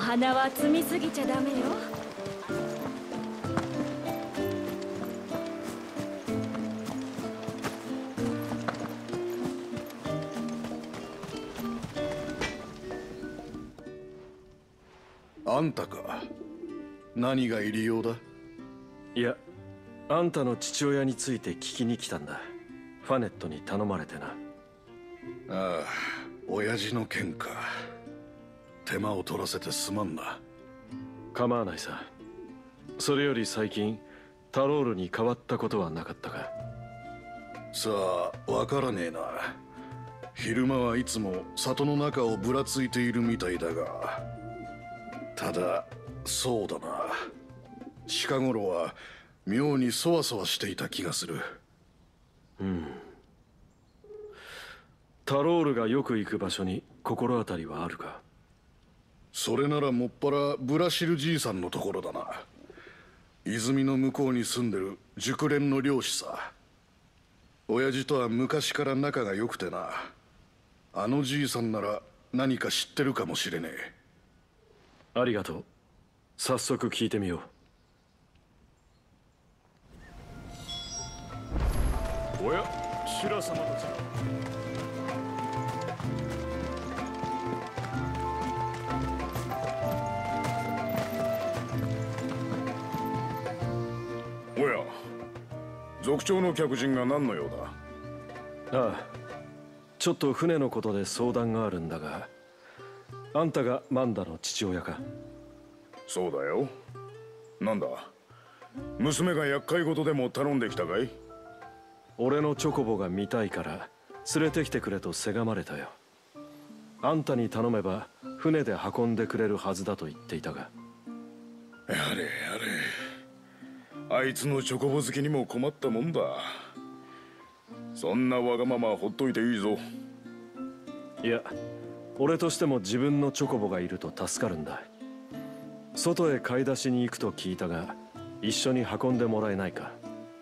花は摘みすぎちゃダメよ。 あんたか。何が入り用だ？ いや、あんたの父親について聞きに来たんだ。ファネットに頼まれてな。 ああ、親父の件か。手間を取らせてすまんな。 構わないさ。それより最近タロールに変わったことはなかったか？ さあ、わからねえな。昼間はいつも里の中をぶらついているみたいだが、ただそうだな、近頃は妙にそわそわしていた気がする。 タロールがよく行く場所に心当たりはあるか？ それならもっぱらブラシルじいさんのところだな。泉の向こうに住んでる熟練の漁師さ。親父とは昔から仲が良くてな。あのじいさんなら何か知ってるかもしれねえ。 ありがとう。早速聞いてみよう。おや、シラ様たち。おや、族長の客人が何の用だ？ああ、ちょっと船のことで相談があるんだが、あんたがマンダの父親か？ そうだよ。なんだ、娘が厄介事でも頼んできたかい？ 俺のチョコボが見たいから連れてきてくれとせがまれたよ。あんたに頼めば船で運んでくれるはずだと言っていたが。 やれやれ、あいつのチョコボ好きにも困ったもんだ。そんなわがままほっといていいぞ。 いや、俺としても自分のチョコボがいると助かるんだ。外へ買い出しに行くと聞いたが、一緒に運んでもらえないか？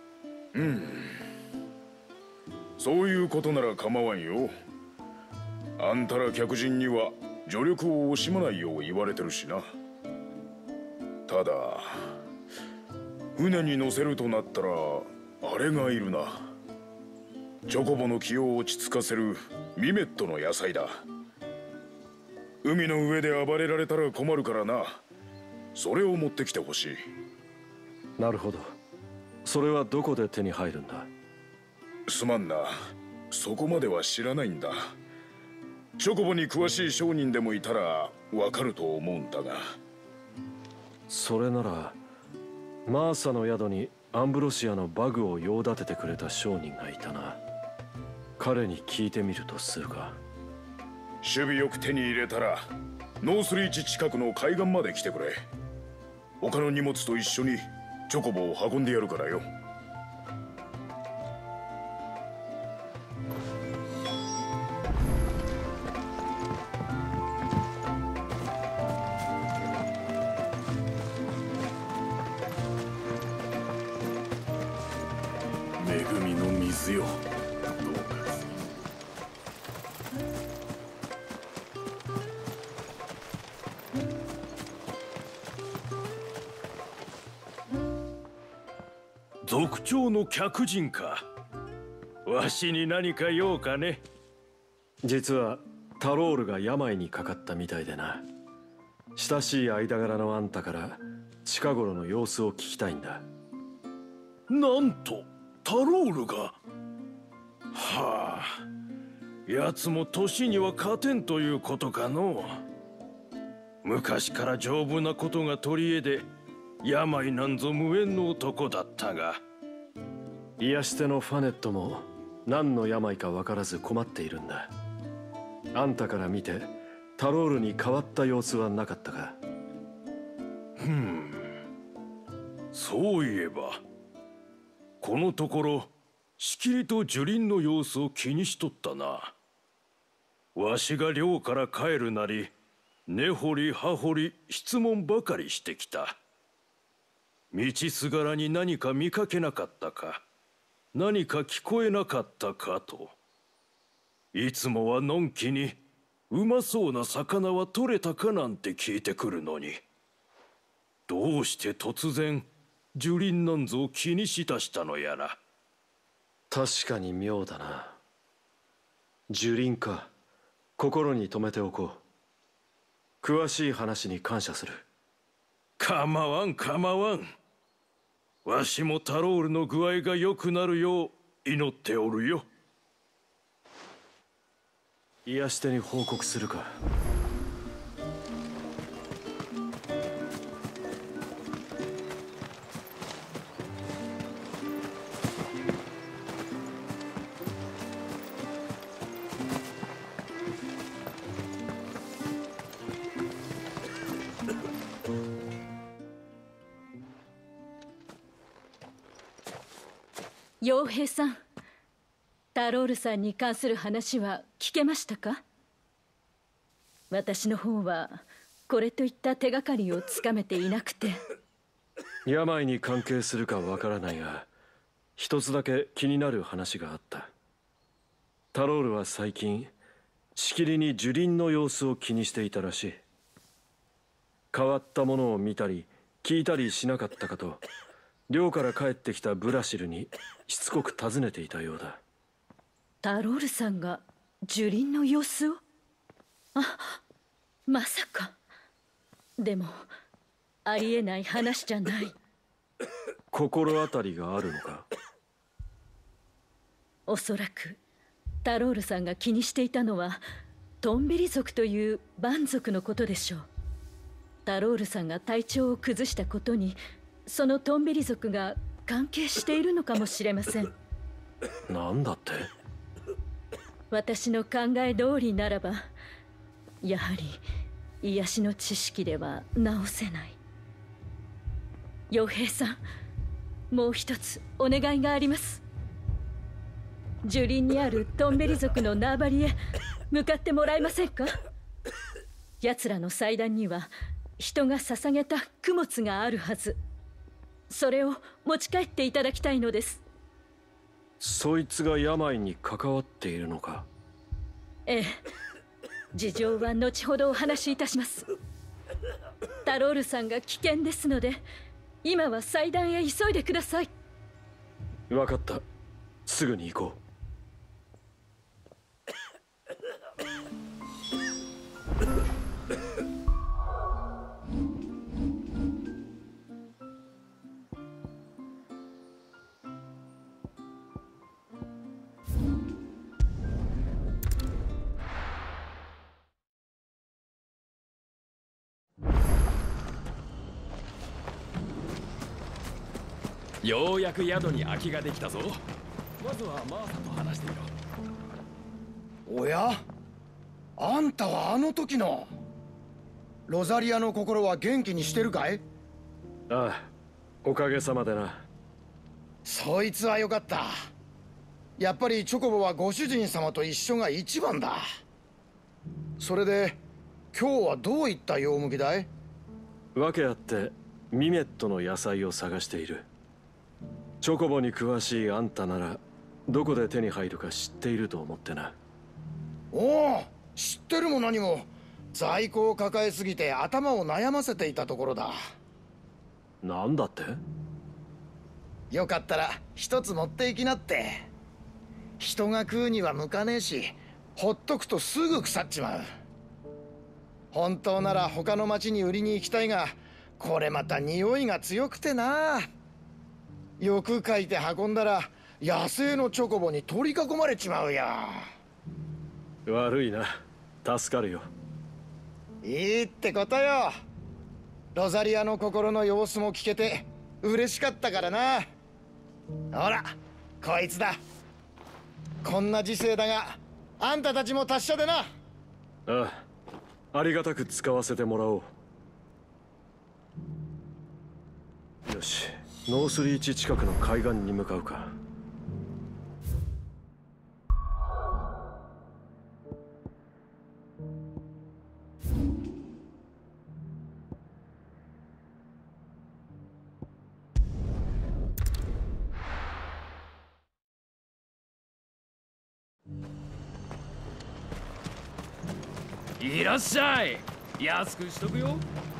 そういうことなら構わんよ。あんたら客人には助力を惜しまないよう言われてるしな。ただ船に乗せるとなったらあれがいるな。チョコボの気を落ち着かせるミメットの野菜だ。海の上で暴れられたら困るからな。それを持ってきてほしい。 なるほど。それはどこで手に入るんだ？ すまんな、そこまでは知らないんだ。チョコボに詳しい商人でもいたらわかると思うんだが。 それならマーサの宿にアンブロシアのバグを用立ててくれた商人がいたな。彼に聞いてみるとするか。 守備よく手に入れたらノースリーチ近くの海岸まで来てくれ。他の荷物と一緒にチョコボを運んでやるからよ。 恵みの水よ。どうか。 族長の客人か。わしに何か用かね？ 実はタロールが病にかかったみたいでな。親しい間柄のあんたから近頃の様子を聞きたいんだ。 なんとタロールが。はあ、奴も年には勝てんということかの。昔から丈夫なことが取り柄で病なんぞ無縁の男だったが。 癒し手のファネットも何の病か分からず困っているんだ。あんたから見てタロールに変わった様子はなかったか？ そういえばこのところしきりと樹林の様子を気にしとったな。わしが寮から帰るなり根掘り葉掘り質問ばかりしてきた。道すがらに何か見かけなかったか、何か聞こえなかったかと。いつもはのんきにうまそうな魚は取れたかなんて聞いてくるのに、どうして突然樹林なんぞを気にしだしたのやら。 確かに妙だな。樹林か。心に留めておこう。詳しい話に感謝する。 構わん構わん。わしもタロールの具合が良くなるよう祈っておるよ。 癒し手に報告するか。 傭兵さん、タロールさんに関する話は聞けましたか？私の方はこれといった手がかりをつかめていなくて。 病に関係するかわからないが、一つだけ気になる話があった。タロールは最近しきりに樹林の様子を気にしていたらしい。変わったものを見たり聞いたりしなかったかと、寮から帰ってきたブラシルにしつこく尋ねていたようだ。 タロールさんが樹林の様子を？まさか。でもありえない話じゃない。 心当たりがあるのか？ おそらくタロールさんが気にしていたのはトンビリ族という蛮族のことでしょう。タロールさんが体調を崩したことにそのトンビリ族が関係しているのかもしれません。 なんだって？ 私の考え通りならば、やはり癒しの知識では治せない。傭兵さん、もう一つお願いがあります。樹林にあるトンベリ族の縄張りへ向かってもらえませんか？奴らの祭壇には人が捧げた供物があるはず。それを持ち帰っていただきたいのです。 そいつが病に関わっているのか？ ええ、事情は後ほどお話しいたします。タロールさんが危険ですので、今は祭壇へ急いでください。 分かった。すぐに行こう。 ようやく宿に空きができたぞ。まずはマーサと話してみろ。 おや、あんたはあの時のロザリアの心は元気にしてるかい？ ああ、おかげさまでな。 そいつはよかった。やっぱりチョコボはご主人様と一緒が一番だ。それで今日はどういった用向きだい？ 訳あってミメットの野菜を探している。チョコボに詳しいあんたならどこで手に入るか知っていると思ってな。 おお、知ってるも何も。在庫を抱えすぎて頭を悩ませていたところだ。 なんだって？ よかったら一つ持っていきなって。人が食うには向かねえし、ほっとくとすぐ腐っちまう。本当なら他の町に売りに行きたいが、これまた匂いが強くてな。欲かいて運んだら野生のチョコボに取り囲まれちまうよ。 悪いな。助かるよ。 いいってことよ。ロザリアの心の様子も聞けて嬉しかったからな。ほら、こいつだ。こんな時世だがあんたたちも達者でな。 ああ、ありがたく使わせてもらおう。よし、ノースリーチ近くの海岸に向かうか。 いらっしゃい。安くしとくよ。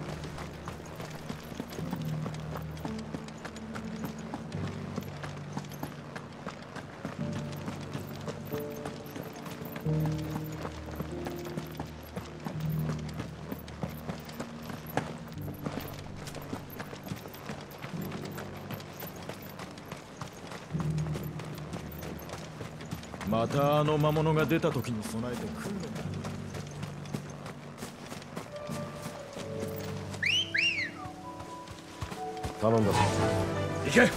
またあの魔物が出た時に備えて訓練だ。 頼んだぞ。 行け。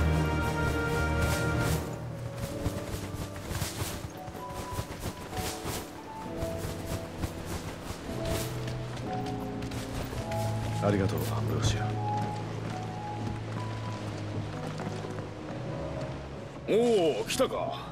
ありがとう、アンブロシア。 おお、来たか。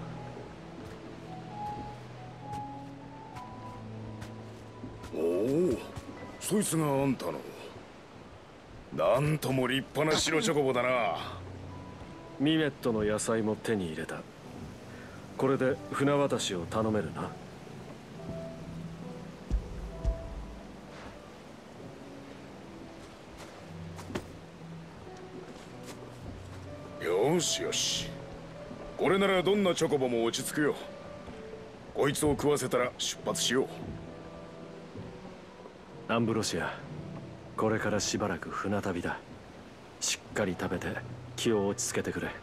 おお、そいつがあんたの。なんとも立派な白チョコボだな。 ミメットの野菜も手に入れた。これで船渡しを頼めるな。 よしよし、これならどんなチョコボも落ち着くよ。こいつを食わせたら出発しよアンブロシア、これからしばらく船旅だ。しっかり食べて気を落ち着けてくれ。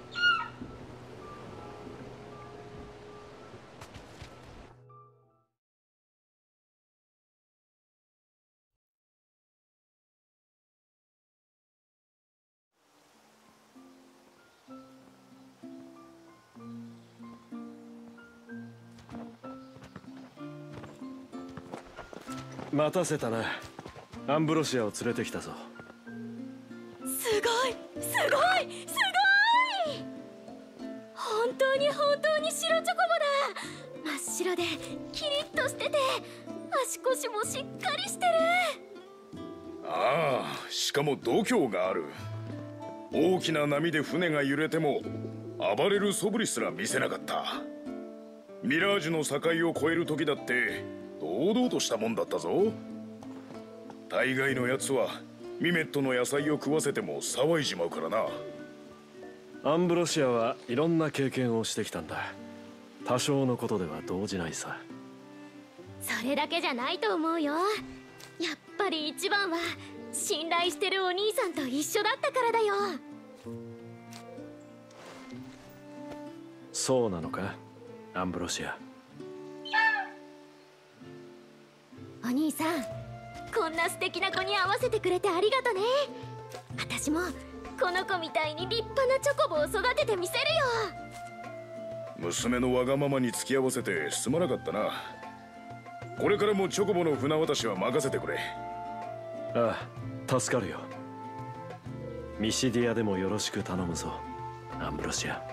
待たせたな。アンブロシアを連れてきたぞ。 すごいすごいすごい。本当に白チョコボだ。真っ白でキリッとしてて足腰もしっかりしてる。 う。ああ、しかも度胸がある。大きな波で船が揺れても暴れる素振りすら見せなかった。ミラージュの境を越える時だって堂々としたもんだったぞ。大概のやつはミメットの野菜を食わせても騒いじまうからな。 アンブロシアはいろんな経験をしてきたんだ。多少のことでは動じないさ。 それだけじゃないと思うよ。やっぱり一番は信頼してるお兄さんと一緒だったからだよ。 そうなのか、アンブロシア。 お兄さん、こんな素敵な子に会わせてくれてありがとね。私もこの子みたいに立派なチョコボを育ててみせるよ。 娘のわがままに付き合わせてすまなかったな。これからもチョコボの船渡しは任せてくれ。 ああ、助かるよ。ミシディアでもよろしく頼むぞ、アンブロシア。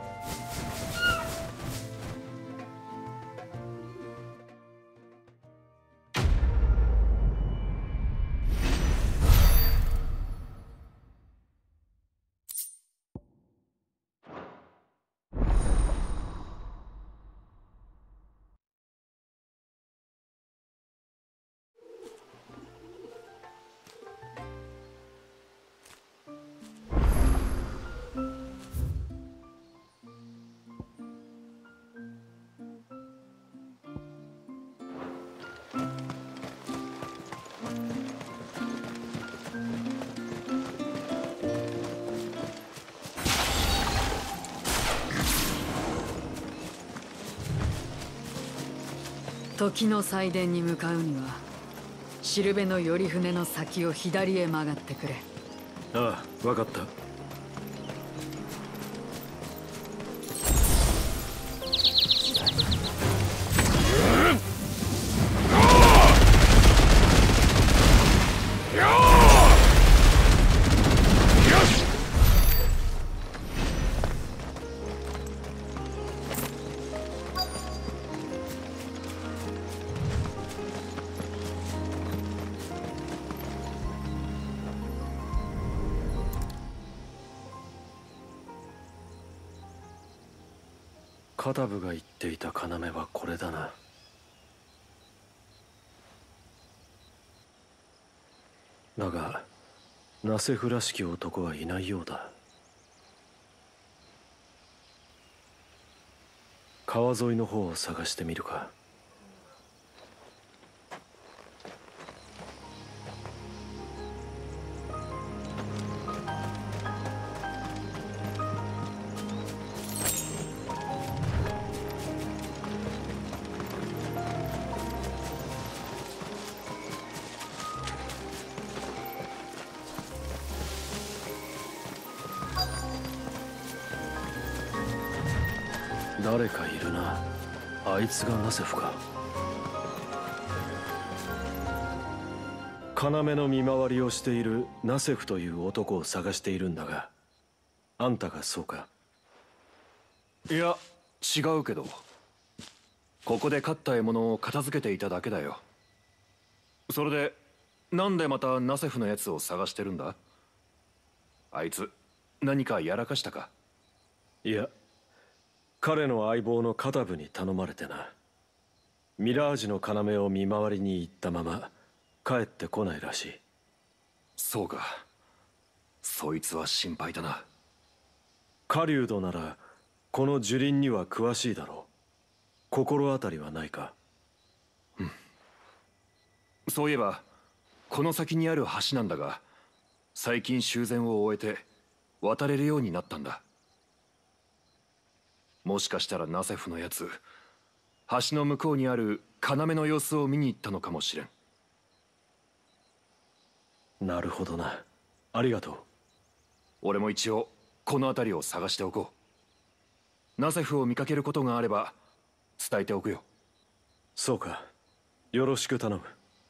時の祭殿に向かうにはしるべの頼船の先を左へ曲がってくれ。 ああ、わかった。カタブが言っていた要はこれだな。 だがナセフらしき男はいないようだ。川沿いの方を探してみるか。誰かいるな。あいつがナセフか。要の見回りをしているナセフという男を探しているんだが、あんたがそうか？ いや、違うけど、ここで飼った獲物を片付けていただけだよ。それでなんでまたナセフのやつを探してるんだ？あいつ何かやらかしたか？ いや、彼の相棒のカタブに頼まれてな。ミラージュの要を見回りに行ったまま帰ってこないらしい。 そうか、そいつは心配だな。 狩人ならこの樹林には詳しいだろう。心当たりはないか？ うん。そういえばこの先にある橋なんだが、最近修繕を終えて渡れるようになったんだ。もしかしたらナセフのやつ、橋の向こうにある要の様子を見に行ったのかもしれん。 なるほどな。ありがとう。 俺も一応この辺りを探しておこう。ナセフを見かけることがあれば伝えておくよ。 そうか、よろしく頼む。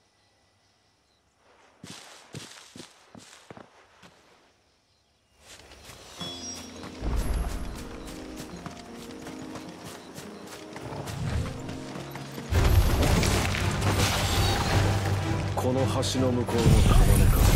この橋の向こうの要か。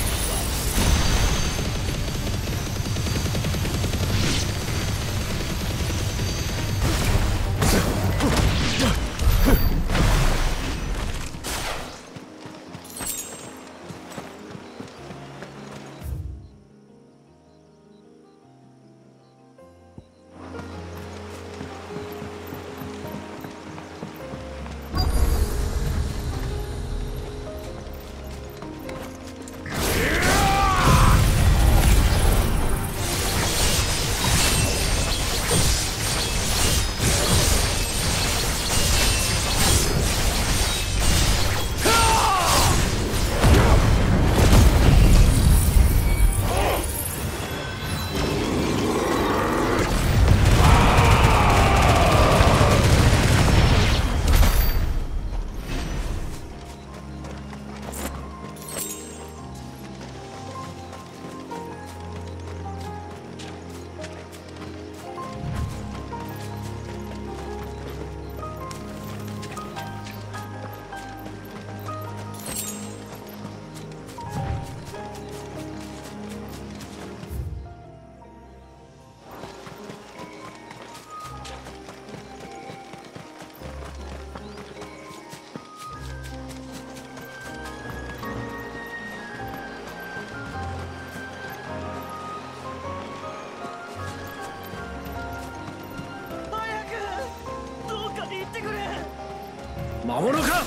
魔物か！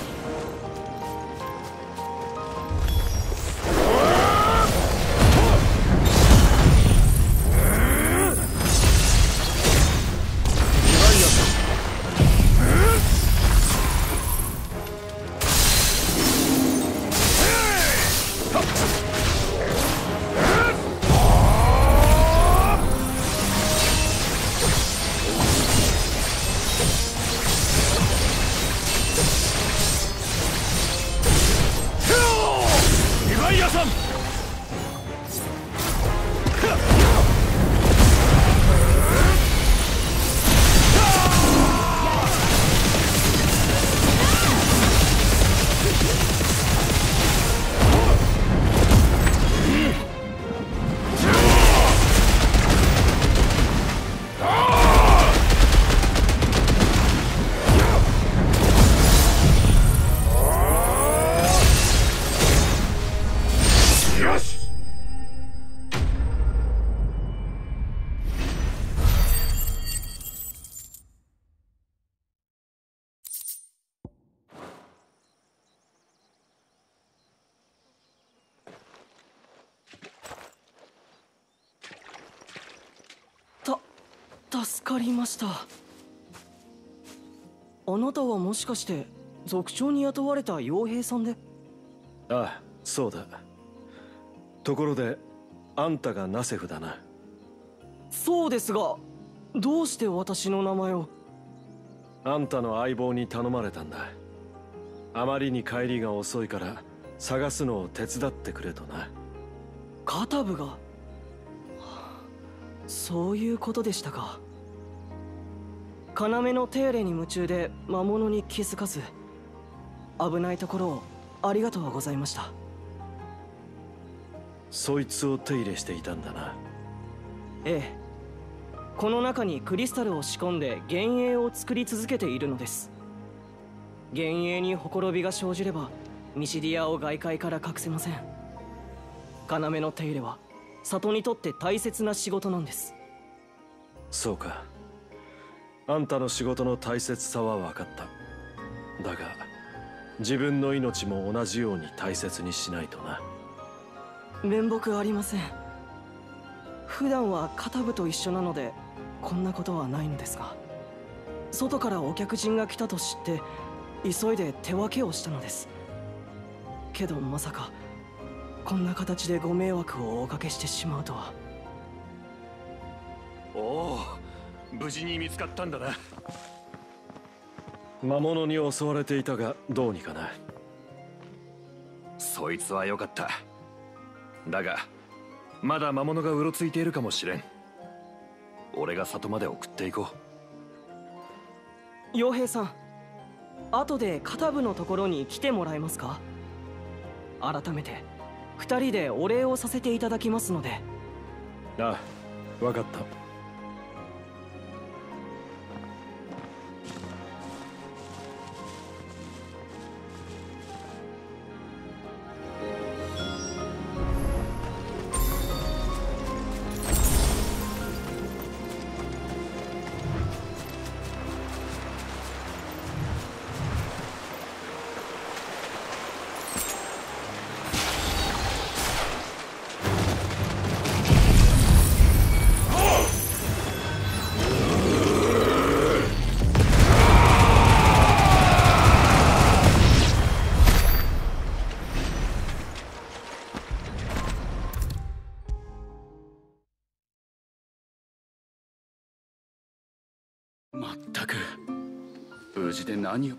助かりました。あなたはもしかして族長に雇われた傭兵さんで？ ああ、そうだ。ところであんたがナセフだな。 そうですが、どうして私の名前を？ あんたの相棒に頼まれたんだ。あまりに帰りが遅いから探すのを手伝ってくれとな。 カタブが？そういうことでしたか。要の手入れに夢中で魔物に気づかず、危ないところをありがとうございました。 そいつを手入れしていたんだな。 ええ。この中にクリスタルを仕込んで幻影を作り続けているのです。幻影にほころびが生じればミシディアを外界から隠せません。要の手入れは里にとって大切な仕事なんです。 そうか。あんたの仕事の大切さは分かった。だが自分の命も同じように大切にしないとな。 面目ありません。普段はカタブと一緒なのでこんなことはないのですが、外からお客人が来たと知って急いで手分けをしたのです。けどまさかこんな形でご迷惑をおかけしてしまうとは。 おお、無事に見つかったんだな。 魔物に襲われていたがどうにかな。 そいつは良かった。だがまだ魔物がうろついているかもしれん。俺が里まで送っていこう。傭兵さん、後でカタブのところに来てもらえますか？改めて2人でお礼をさせていただきますので。 ああ、分かった。 まったく無事で何を。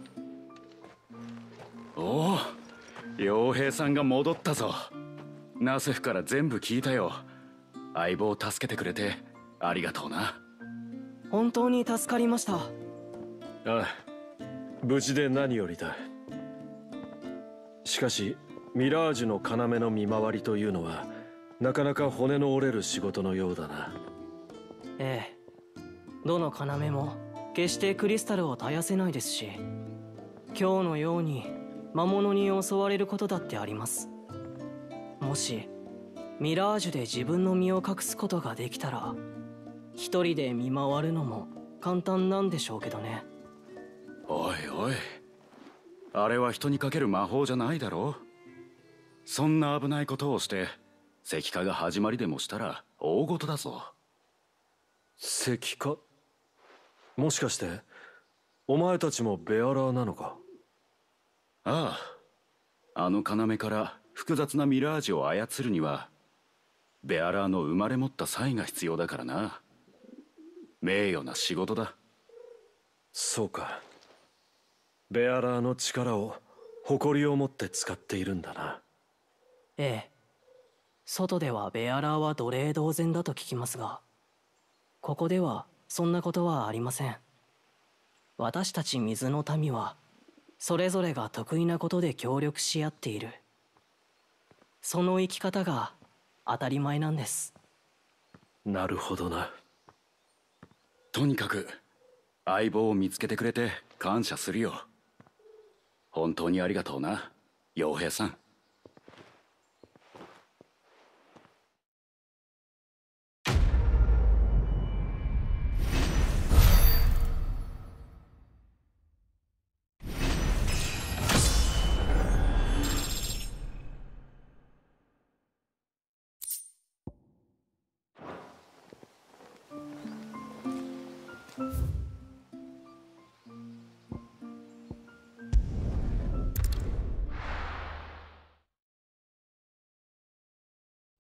おお、傭兵さんが戻ったぞ。ナセフから全部聞いたよ。相棒を助けてくれてありがとうな。 本当に助かりました。 ああ、無事で何よりだ。しかしミラージュの要の見回りというのはなかなか骨の折れる仕事のようだな。 ええ、どの要も決してクリスタルを絶やせないですし、今日のように魔物に襲われることだってあります。もしミラージュで自分の身を隠すことができたら一人で見回るのも簡単なんでしょうけどね。 おいおい、あれは人にかける魔法じゃないだろ。そんな危ないことをして石化が始まりでもしたら大事だぞ。 石化？もしかしてお前たちもベアラーなのか？ ああ、あの要から複雑なミラージュを操るにはベアラーの生まれ持った才が必要だからな。名誉な仕事だ。 そうか。ベアラーの力を誇りを持って使っているんだな。 ええ、外ではベアラーは奴隷同然だと聞きますが、ここではそんなことはありません。私たち水の民はそれぞれが得意なことで協力し合っている。その生き方が当たり前なんです。 なるほどな。 とにかく相棒を見つけてくれて感謝するよ。本当にありがとうな、傭兵さん。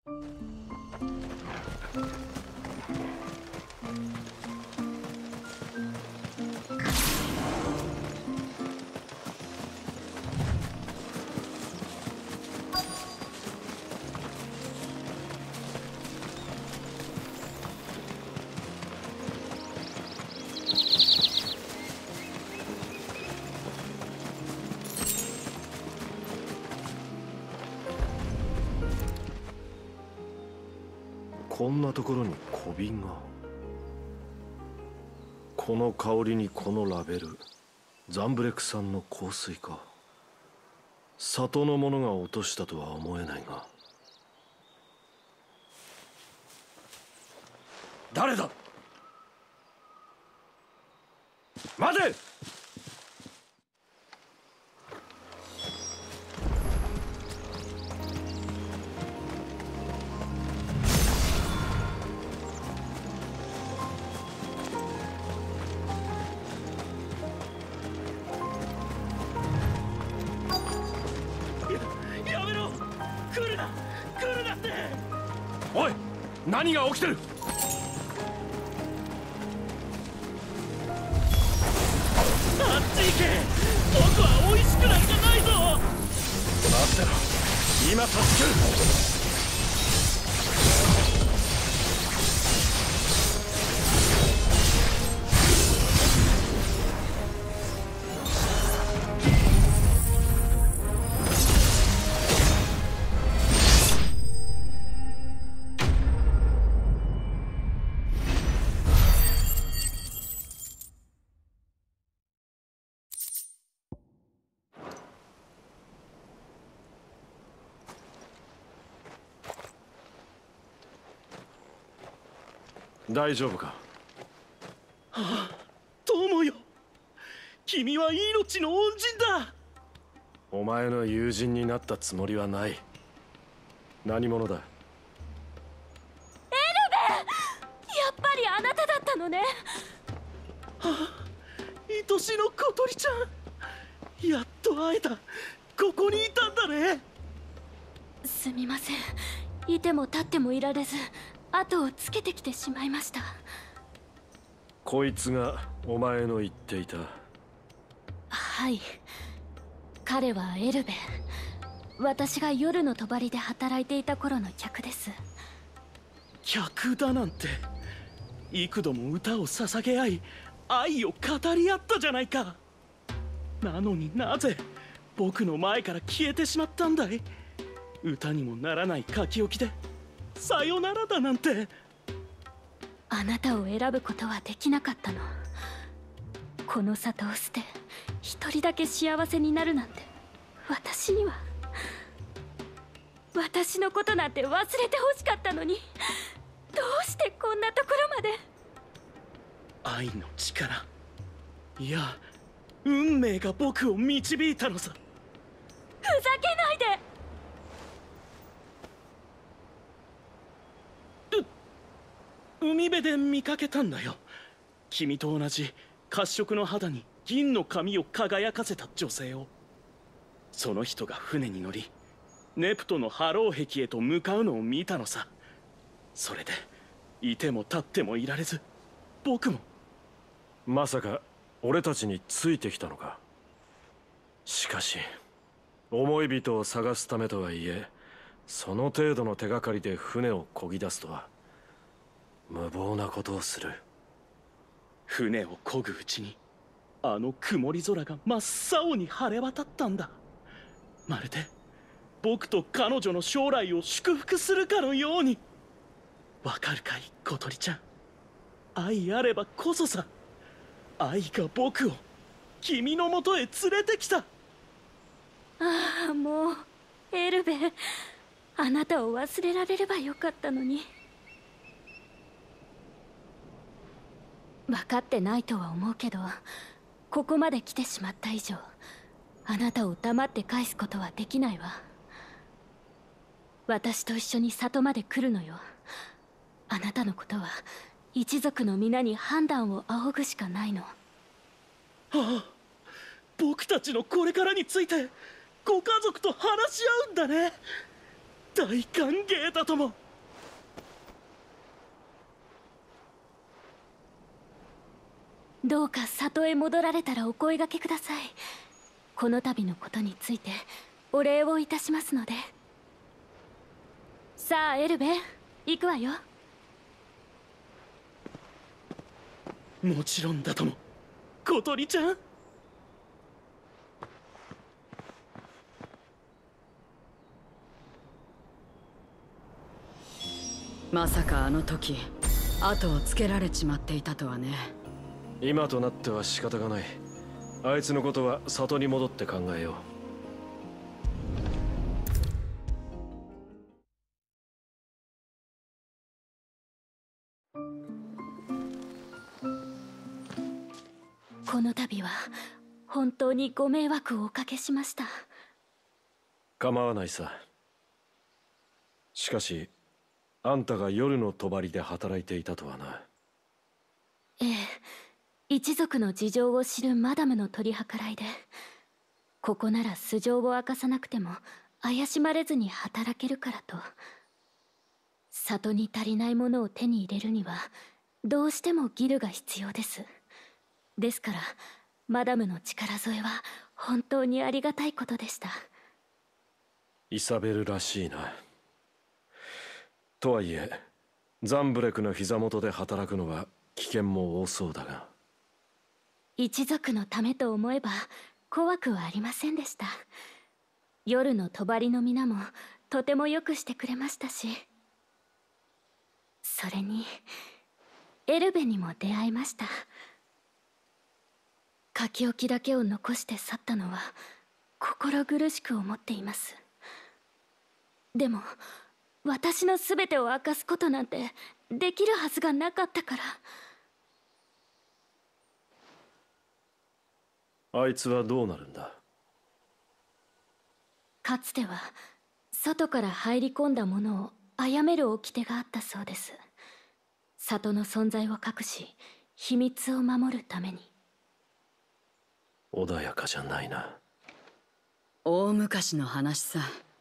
こんなところに小瓶が。この香りにこのラベル、ザンブレク産の香水か。里の者が落としたとは思えないが。誰だ。待て。おい、何が起きてる。 あっち行け。僕は美味しくなんかないぞ。 待ってろ、今助ける。大丈夫か。 はあ、友よ、君は命の恩人だ。 お前の友人になったつもりはない。何者だ。エルベ、やっぱりあなただったのね。 はあ、愛しの小鳥ちゃん、やっと会えた。ここにいたんだね。 すみません、いても立ってもいられず後をつけてきてしまいました。 こいつがお前の言っていた。 はい、彼はエルベ。私が夜の帳で働いていた頃の客です。 客だなんて。幾度も歌を捧げ合い愛を語り合ったじゃないか。なのになぜ僕の前から消えてしまったんだい。歌にもならない書き置きでさよならだなんて。 あなたを選ぶことはできなかったの。この里を捨て一人だけ幸せになるなんて私には。私のことなんて忘れてほしかったのに、どうしてこんなところまで。 愛の力、いや運命が僕を導いたのさ。 ふざけないで。 海辺で見かけたんだよ。君と同じ褐色の肌に銀の髪を輝かせた女性を。その人が船に乗りネプトのハロー壁へと向かうのを見たのさ。それでいても立ってもいられず、僕も。 まさか俺たちについてきたのか。しかし思い人を探すためとはいえ、その程度の手がかりで船を漕ぎ出すとは無謀なことをする。 船を漕ぐうちにあの曇り空が真っ青に晴れ渡ったんだ。まるで僕と彼女の将来を祝福するかのように。わかるかい小鳥ちゃん。愛あればこそさ。愛が僕を君のもとへ連れてきた。 ああ、もうエルベ、あなたを忘れられればよかったのに。分かってないとは思うけど、ここまで来てしまった以上あなたを黙って返すことはできないわ。私と一緒に里まで来るのよ。あなたのことは一族の皆に判断を仰ぐしかないの。 ああ、僕たちのこれからについてご家族と話し合うんだね。 大歓迎だとも。 どうか里へ戻られたらお声がけください。この度のことについてお礼をいたしますので。さあエルベ、行くわよ。 もちろんだとも。小鳥ちゃん。 まさかあの時後をつけられちまっていたとはね。 今となっては仕方がない。あいつのことは里に戻って考えよう。 この度は本当にご迷惑をおかけしました。 構わないさ。しかしあんたが夜の帳で働いていたとはな。 ええ、一族の事情を知るマダムの取り計らいで、ここなら素性を明かさなくても怪しまれずに働けるからと。里に足りないものを手に入れるにはどうしてもギルが必要です。ですからマダムの力添えは本当にありがたいことでした。 イサベルらしいな。とはいえザンブレクの膝元で働くのは危険も多そうだが。 一族のためと思えば怖くはありませんでした。夜の帳の皆もとてもよくしてくれましたし、それにエルベにも出会いました。書き置きだけを残して去ったのは心苦しく思っています。でも私の全てを明かすことなんてできるはずがなかったから。 あいつはどうなるんだ。 かつては外から入り込んだものを殺める掟があったそうです。里の存在を隠し秘密を守るために。 穏やかじゃないな。 大昔の話さ。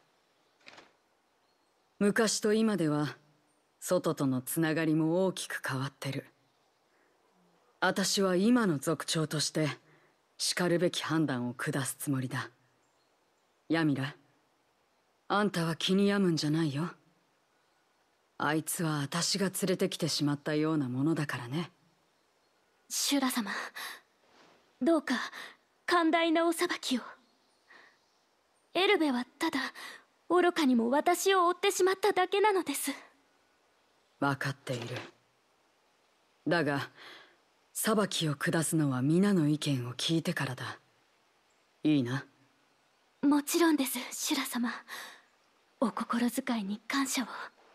昔と今では外とのつながりも大きく変わってる。私は今の族長としてしかるべき判断を下すつもりだ。ヤミラ、あんたは気に病むんじゃないよ。あいつは私が連れてきてしまったようなものだからね。 シュラ様、どうか寛大なお裁きを。エルベはただ愚かにも私を追ってしまっただけなのです。 分かっている。だが裁きを下すのは皆の意見を聞いてからだ。いいな。 もちろんです、シュラ様。お心遣いに感謝を。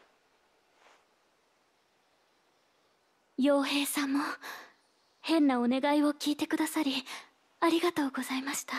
傭兵さんも変なお願いを聞いてくださりありがとうございました。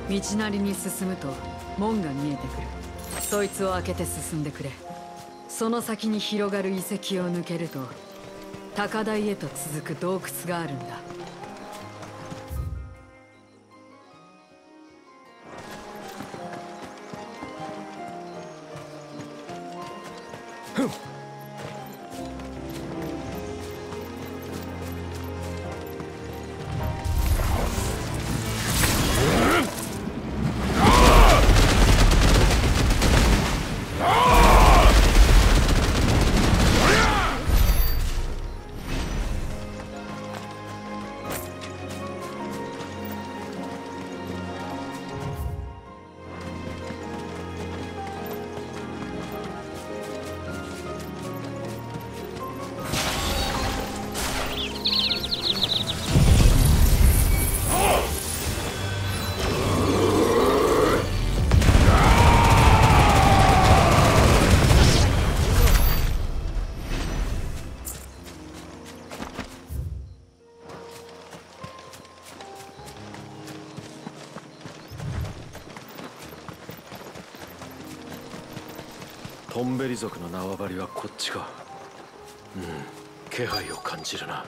道なりに進むと門が見えてくる。そいつを開けて進んでくれ。その先に広がる遺跡を抜けると高台へと続く洞窟があるんだ。 トンベリ族の縄張りはこっちか。気配を感じるな。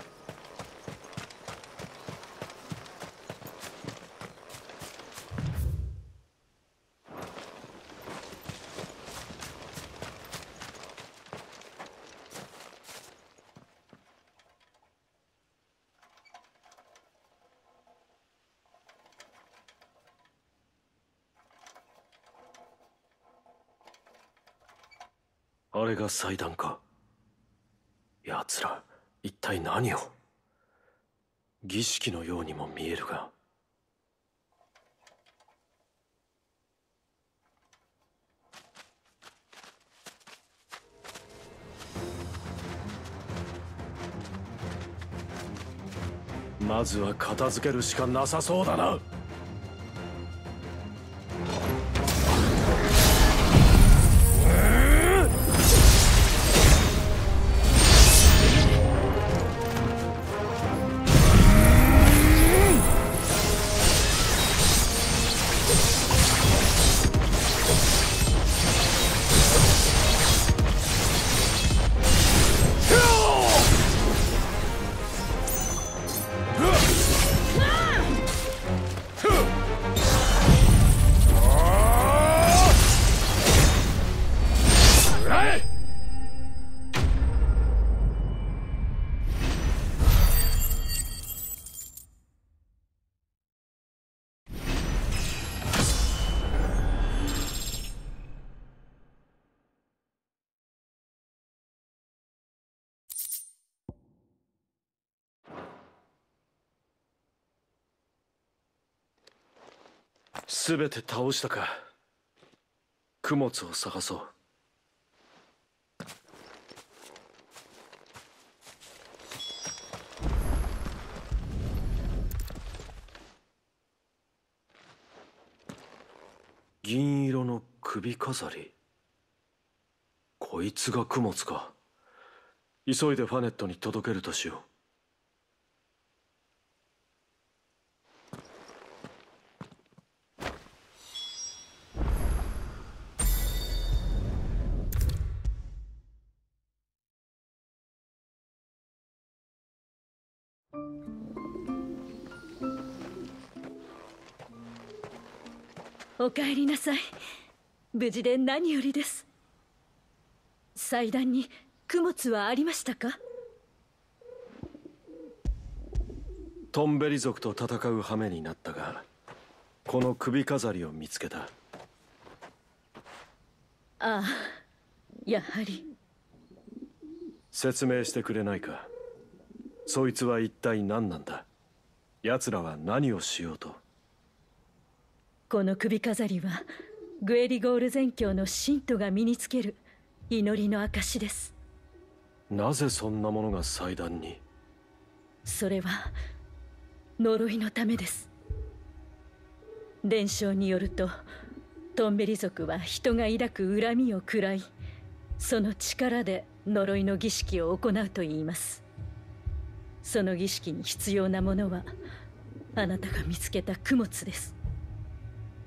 あれが祭壇か。奴ら一体何を。儀式のようにも見えるが。まずは片付けるしかなさそうだな。すべて倒したか。供物を探そう。銀色の首飾り。こいつが供物か。急いでファネットに届けるとしよう。 お帰りなさい。無事で何よりです。祭壇に供物はありましたか？ トンベリ族と戦う羽目になったが、この首飾りを見つけた。 ああ、やはり。 説明してくれないか。そいつは一体何なんだ。奴らは何をしようと。 この首飾りはグエリゴール全教の信徒が身につける祈りの証です。 なぜそんなものが祭壇に？ それは呪いのためです。伝承によると、トンベリ族は人が抱く恨みを食らい、その力で呪いの儀式を行うといいます。その儀式に必要なものはあなたが見つけた供物です。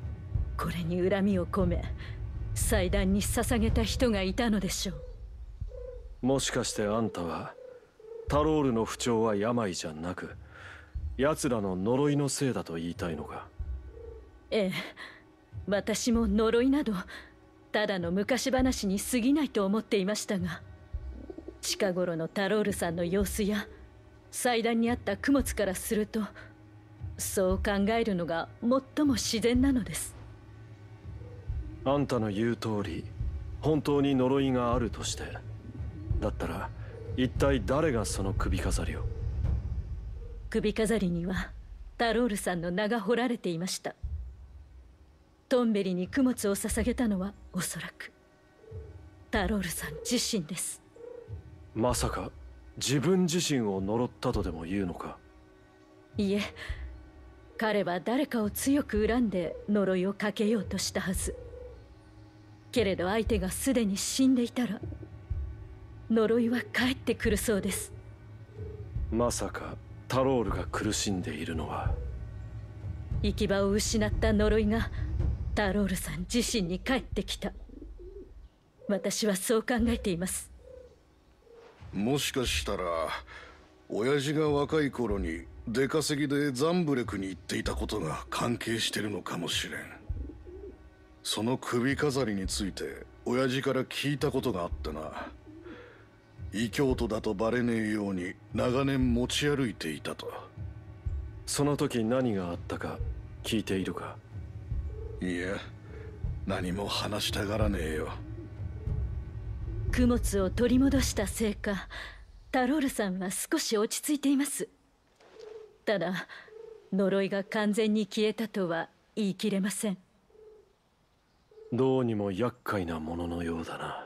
これに恨みを込め祭壇に捧げた人がいたのでしょう。 もしかしてあんたはタロールの不調は病じゃなく奴らの呪いのせいだと言いたいのか？ ええ、私も呪いなどただの昔話に過ぎないと思っていましたが、近頃のタロールさんの様子や祭壇にあった供物からすると、そう考えるのが最も自然なのです。 あんたの言う通り本当に呪いがあるとして、だったら一体誰がその首飾りを？ 首飾りにはタロールさんの名が彫られていました。トンベリに供物を捧げたのはおそらくタロールさん自身です。 まさか自分自身を呪ったとでも言うのか？ いえ、彼は誰かを強く恨んで呪いをかけようとしたはず。けれど相手がすでに死んでいたら呪いは返ってくるそうです。 まさかタロールが苦しんでいるのは、 行き場を失った呪いがタロールさん自身に返ってきた。私はそう考えています。 もしかしたら親父が若い頃に出稼ぎでザンブレクに行っていたことが関係してるのかもしれん。その首飾りについて親父から聞いたことがあってな。異教徒だとバレねえように長年持ち歩いていたと。 その時何があったか聞いているか？ いや、何も話したがらねえよ。 供物を取り戻したせいか、タロールさんは少し落ち着いています。ただ呪いが完全に消えたとは言い切れません。 どうにも厄介なもののようだな。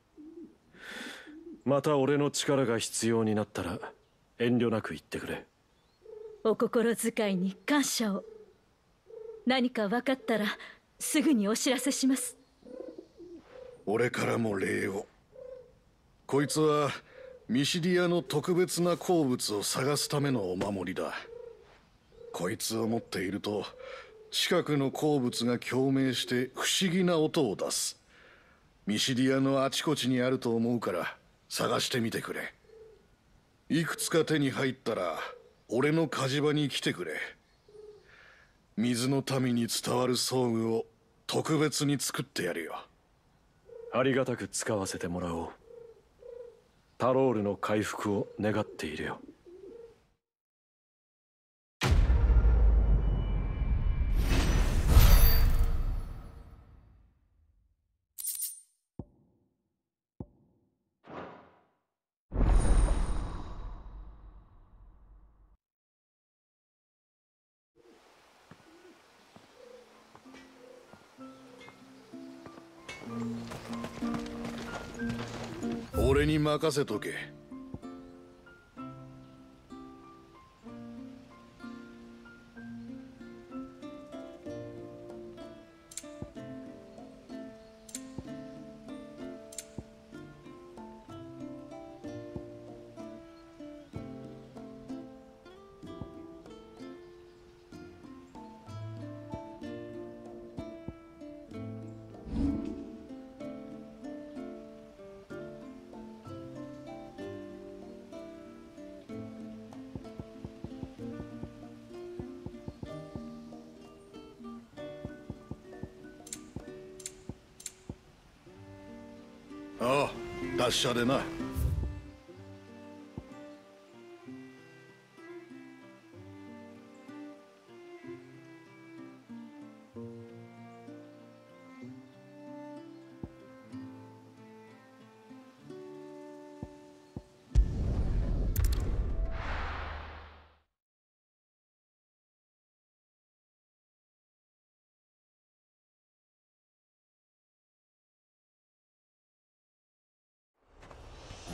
また俺の力が必要になったら遠慮なく言ってくれ。 お心遣いに感謝を。何か分かったらすぐにお知らせします。 俺からも礼を。こいつはミシディアの特別な鉱物を探すためのお守りだ。こいつを持っていると近くの鉱物が共鳴して不思議な音を出す。ミシディアのあちこちにあると思うから探してみてくれ。いくつか手に入ったら俺の火事場に来てくれ。水の民に伝わる装具を特別に作ってやるよ。 ありがたく使わせてもらおう。タロールの回復を願っているよ。 俺に任せとけ。ああ、達者でな。